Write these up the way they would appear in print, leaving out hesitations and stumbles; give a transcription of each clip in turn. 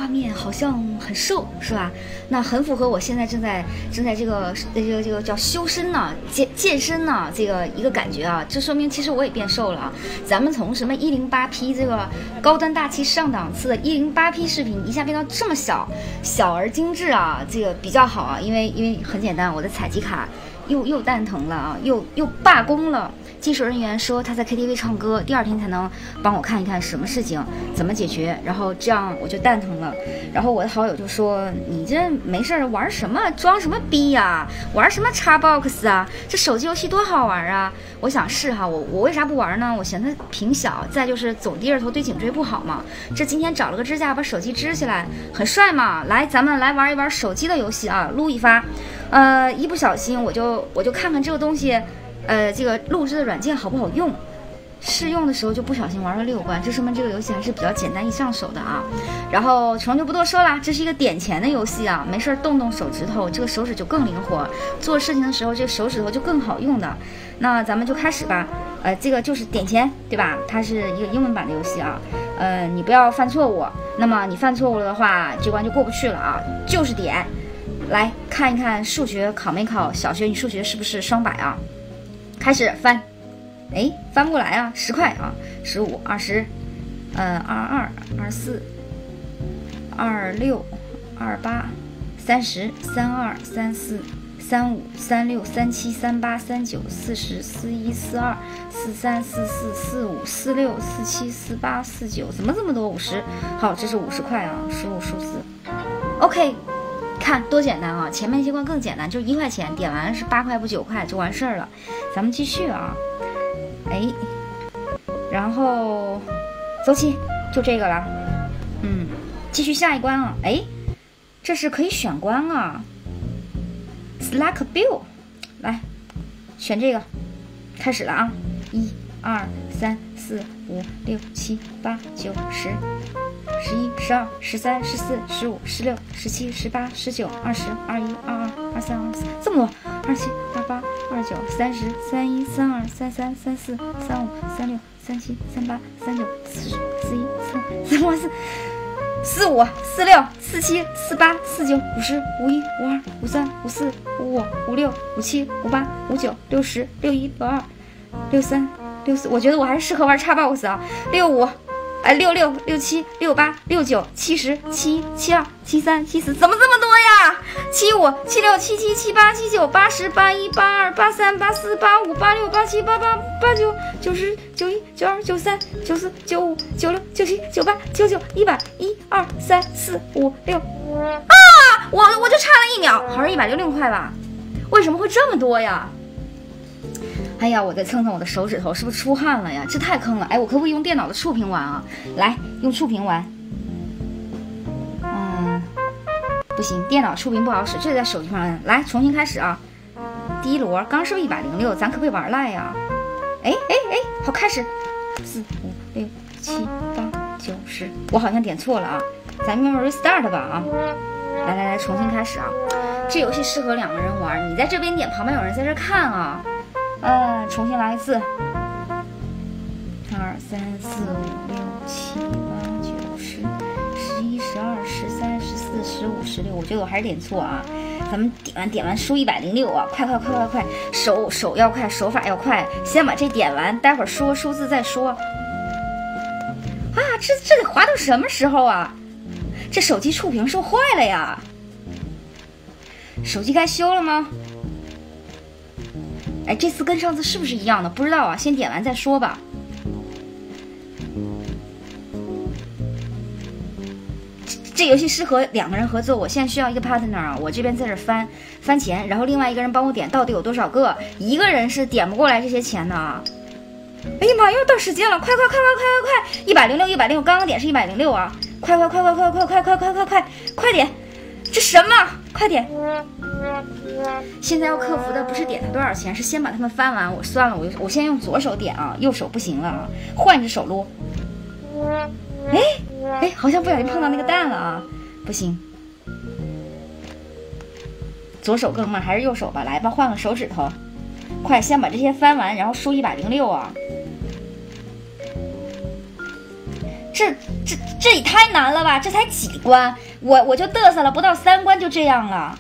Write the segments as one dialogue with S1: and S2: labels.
S1: 画面好像很瘦，是吧？那很符合我现在正在这个叫修身呢、健身呢这个一个感觉啊。这说明其实我也变瘦了啊。咱们从什么108P 这个高端大气上档次的108P 视频，一下变到这么小而精致啊，这个比较好啊。因为很简单，我的采集卡又蛋疼了啊，又罢工了。技术人员说他在 KTV 唱歌，第2天才能帮我看一看什么事情怎么解决，然后这样我就蛋疼了。然后我的好友就说：“你这没事玩什么装什么逼呀？玩什么Xbox 啊？这手机游戏多好玩啊！”我想是哈，我为啥不玩呢？我嫌它屏小，再就是总低着头对颈椎不好嘛。这今天找了个支架把手机支起来，很帅嘛。来，咱们来玩一玩手机的游戏啊，录一发。一不小心我就看看这个东西。这个录制的软件好不好用？试用的时候就不小心玩了6关，这说明这个游戏还是比较简单易上手的啊。然后虫就不多说了，这是一个点钱的游戏啊，没事动动手指头，这个手指就更灵活，做事情的时候这个手指头就更好用的。那咱们就开始吧。这个就是点钱，对吧？它是一个英文版的游戏啊。你不要犯错误，那么你犯错误了的话，这关就过不去了啊。就是点，来看一看数学考没考？小学你数学是不是双百啊？开始翻，哎，翻不过来啊！10块啊，15、20，22、24、26、28、30、32、34、35、36、37、38、39、40、41、42、43、44、45、46、47、48、49，怎么这么多50？好，这是50块啊，输入数字。OK。看多简单啊！前面一些关更简单，就1块钱，点完是8块不9块就完事儿了。咱们继续啊，哎，然后走起，就这个了。继续下一关啊，哎，这是可以选关啊 ，Select Bill， 来选这个，开始了啊，1、2、3、4、5、6、7、8、9、10。11、12、13、14、15、16、17、18、19、20、21、22、23、24，这么多，27、28、29、30、31、32、33、34、35、36、37、38、39、40、41、43、44、45、46、47、48、49、50、51、52、53、54、55、56、57、58、59、60、61、62、63、64，我觉得我还是适合玩 Xbox 啊，65。66、67、68、69、70、71、72、73、74，怎么这么多呀？75、76、77、78、79、80、81、82、83、84、85、86、87、88、89、90、91、92、93、94、95、96、97、98、99、100、1、2、3、4、5、6啊！我就差了1秒，好像106块吧？为什么会这么多呀？哎呀，我再蹭蹭我的手指头，是不是出汗了呀？这太坑了！哎，我可不可以用电脑的触屏玩啊？来，用触屏玩。不行，电脑触屏不好使，这得在手机上摁。来，重新开始啊！第一轮，刚是不是106？咱可不可以玩赖呀？哎，好，开始。4、5、6、7、8、9、10，我好像点错了啊！咱们 restart 吧啊！来，重新开始啊！这游戏适合2个人玩，你在这边点，旁边有人在这看啊。重新来一次。2、3、4、5、6、7、8、9、10、11、12、13、14、15、16，我觉得我还是点错啊。咱们点完输106啊！快，手要快，手法要快，先把这点完，待会儿说数字再说。啊，这得滑到什么时候啊？这手机触屏是不是坏了呀？手机该修了吗？哎，这次跟上次是不是一样的？不知道啊，先点完再说吧。这游戏适合2个人合作，我现在需要一个 partner 啊，我这边在这翻钱，然后另外一个人帮我点，到底有多少个？一个人是点不过来这些钱的啊。哎呀妈，又到时间了，快！106，刚刚点是106啊，快，快点！这什么？快点！现在要克服的不是点他多少钱，是先把他们翻完。我算了，我先用左手点啊，右手不行了啊，换一只手撸。哎，好像不小心碰到那个蛋了啊，不行。左手更慢，还是右手吧？来吧，换个手指头。快，先把这些翻完，然后输106啊。 这也太难了吧？这才几关，我就嘚瑟了，不到3关就这样了。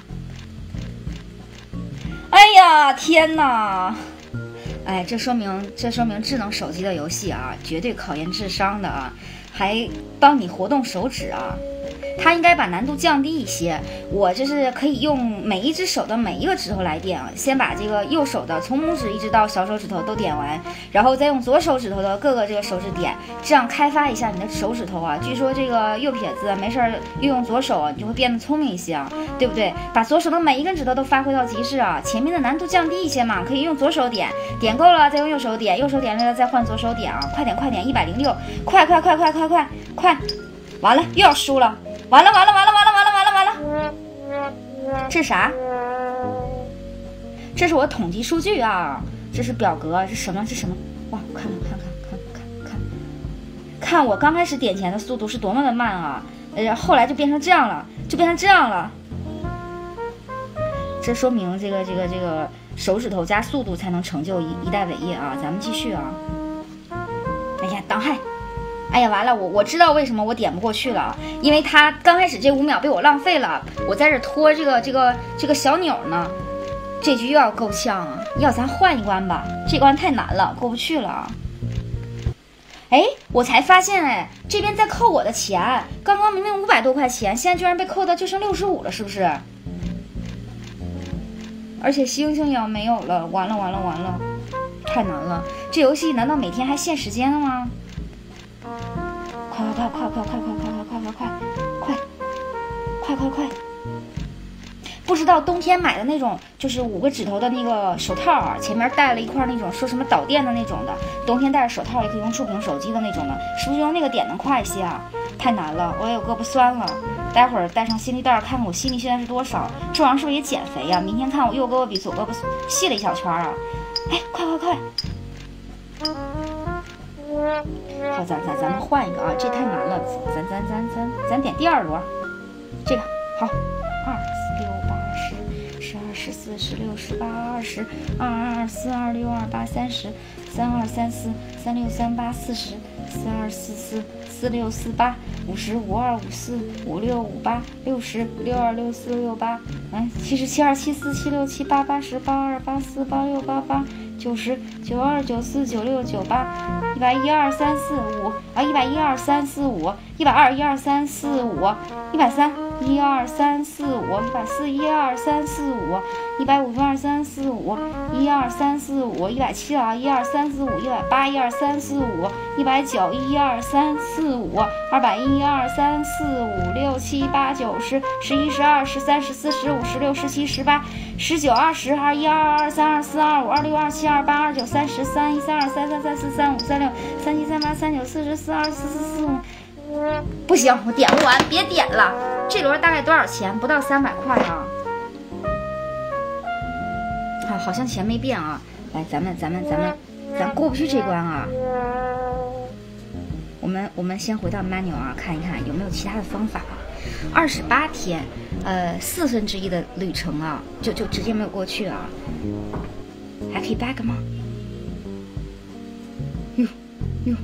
S1: 哎呀，天哪！哎，这说明智能手机的游戏啊，绝对考验智商的啊，还帮你活动手指啊。它应该把难度降低一些。我就是可以用每一只手的每一个指头来点啊，先把这个右手的从拇指一直到小手指头都点完，然后再用左手指头的各个这个手指点，这样开发一下你的手指头啊。据说这个右撇子没事又用左手啊，你就会变得聪明一些啊，对不对？把左手的每一根指头都发挥到极致啊。前面的难度降低一些嘛，可以用左手点，点够了再用右手点，右手点累了再换左手点啊。快点，106，快！完了又要输了。完了！这是啥？这是我统计数据啊，这是表格，这什么？哇，看我刚开始点钱的速度是多么的慢啊，后来就变成这样了，这说明这个手指头加速度才能成就一代伟业啊！咱们继续啊。哎呀，当害！哎呀，完了！我知道为什么我点不过去了，因为他刚开始这5秒被我浪费了，我在这拖这个小钮呢，这局又要够呛啊！要咱换一关吧，这关太难了，过不去了。哎，我才发现哎，这边在扣我的钱，刚刚明明500多块钱，现在居然被扣到就剩65了，是不是？而且星星也没有了，完了，太难了！这游戏难道每天还限时间了吗？快！不知道冬天买的那种就是5个指头的那个手套啊，前面带了一块那种说什么导电的那种的，冬天戴着手套也可以用触屏手机的那种的，是不是用那个点能快一些啊？太难了，我也有胳膊酸了，待会儿带上心率带看看我心率现在是多少，这玩意儿是不是也减肥呀？明天看我右胳膊比左胳膊细了一小圈啊！哎，快！好，咱们换一个啊，这太难了，咱点第2轮，这个好，2、4、6、8、10、12、14、16、18、20、22、24、26、28、30、32、34、36、38、40、42、44、46、48、50、52、54、56、58、60、62、64、68、77、72、74、76、78、80、82、84、86、88、90、92、94、96、98、112、3、4、5啊，112、3、4、5、102、1、2、3、4、5、103、1、2、3、4、5、104、1、2、3、4、5、152、3、4、5、1、2、3、4、5、107啊，1、2、3、4、5、108、1、2、3、4、5、109、1、2、3、4、5、200、1、2、3、4、5、6、7、8、9、10、11、12、13、14、15、16、17、18、19、20、21、22、23、24、25、26、27、28、29、30、31、32、33、34、35、36、37、38、39、40、42、44、45。不行，我点不完，别点了。这轮大概多少钱？不到300块啊。好像钱没变啊。来，咱过不去这关啊。我们先回到 menu 啊，看一看有没有其他的方法。28天，1/4的旅程啊，就直接没有过去啊。还可以 back 吗？哟，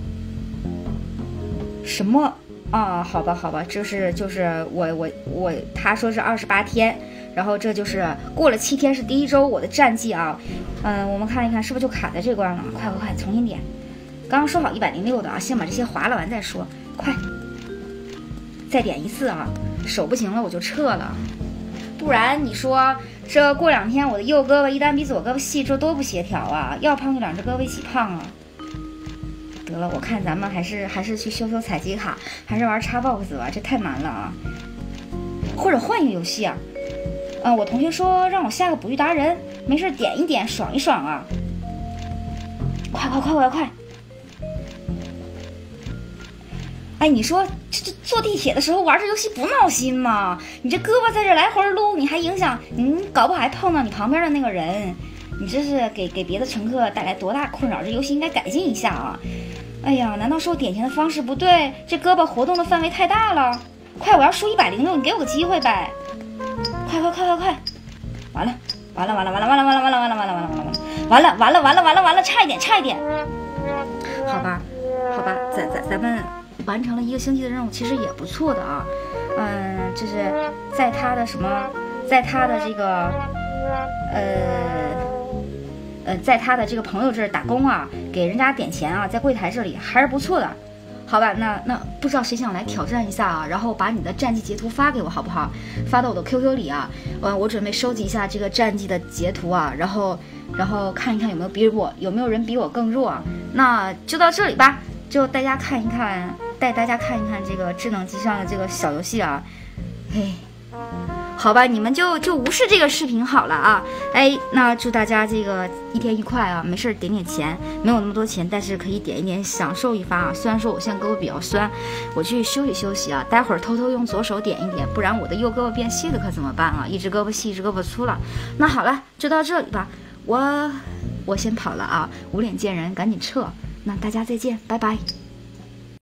S1: 什么啊？好吧，就是他说是28天，然后这就是过了7天是第1周我的战绩啊。我们看一看是不是就卡在这关了？快，重新点。刚刚说好106的啊，先把这些划了完再说。快，再点一次啊！手不行了我就撤了，不然你说这过2天我的右胳膊一旦比左胳膊细，这多不协调啊！要胖就2只胳膊一起胖啊！得了，我看咱们还是去修采集卡，还是玩Xbox吧，这太难了啊！或者换一个游戏啊！我同学说让我下个捕鱼达人，没事点一点，爽一爽啊！快！哎，你说这坐地铁的时候玩这游戏不闹心吗？你这胳膊在这来回撸，你还影响你，搞不好还碰到你旁边的那个人，你这是给别的乘客带来多大困扰？这游戏应该改进一下啊！哎呀，难道是我点钱的方式不对？这胳膊活动的范围太大了！快，我要输106，你给我个机会呗！快！完了，差一点！好吧，咱们完成了1个星期的任务，其实也不错的啊。就是在他的这个在他的这个朋友这儿打工啊，给人家点钱啊，在柜台这里还是不错的。好吧，那不知道谁想来挑战一下啊？然后把你的战绩截图发给我好不好？发到我的 QQ 里啊。我准备收集一下这个战绩的截图啊，然后看一看有没有人比我更弱啊。那就到这里吧，就带大家看一看这个智能机上的这个小游戏啊。嘿，好吧，你们就无视这个视频好了啊。哎，那祝大家这个一天愉快啊！没事点点钱，没有那么多钱，但是可以点一点，享受一发啊。虽然说我现在胳膊比较酸，我去休息休息啊。待会儿偷偷用左手点一点，不然我的右胳膊变细了可怎么办啊？一只胳膊细，一只胳膊粗了。那好了，就到这里吧。我先跑了啊，无脸见人，赶紧撤。那大家再见，拜拜。